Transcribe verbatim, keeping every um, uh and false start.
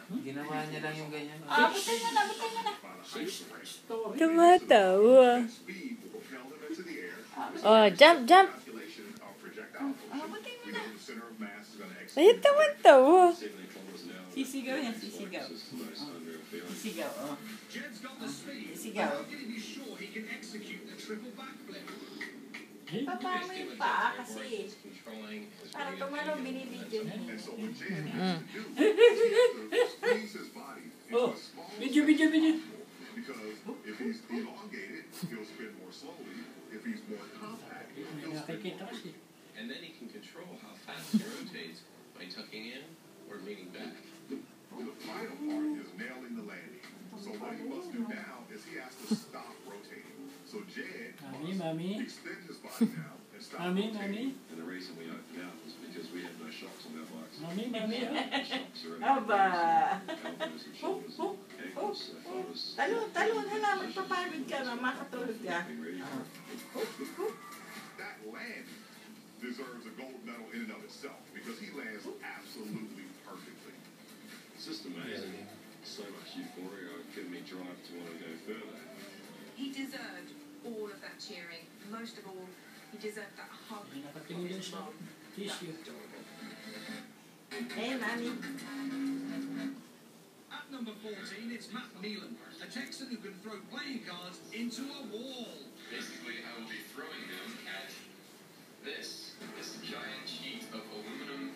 Ginawa niya lang yung ganyan. Ah, butin mo na, butin mo na. Tumatawa. Oh, jump, jump. Ah, butin mo na. Ay, tawa-tawa. Sisigaw yan, sisigaw. Sisigaw, oh. Sisigaw. Baba mo yung paa kasi. Para tumalong binibidyo niya. Mm. Oh, video, video, video. Because if he's elongated, he'll spin more slowly. If he's more compact, he'll spin more quickly. And then he can control how fast he rotates by tucking in or leaning back. The final part is nailing the landing. So what he must do now is he has to stop rotating. So Jed Mommy, must mommy. extend his body now and stop Mommy, rotating. mommy. And the reason we opened out was because we have no shocks on our bikes. Mommy, mommy. Shocks are Aba. elbows and Oh, shoulders oh, and oh, ankles. So if I oh. was Talon, talon, hala, magpapagod ka na, makatulog ka. being ready for it. That landing deserves a gold medal in and of itself because he lands absolutely perfectly. It's just amazing. So much euphoria giving me drive to want to go further. He deserved all of that cheering. Most of all, he deserved that hug May from nakatingin din his siya. mum. Tissue. Eh, mami. At number fourteen, it's Matt Neelan, a Texan who can throw playing cards into a wall. Basically, I will be throwing them at this, this giant sheet of aluminum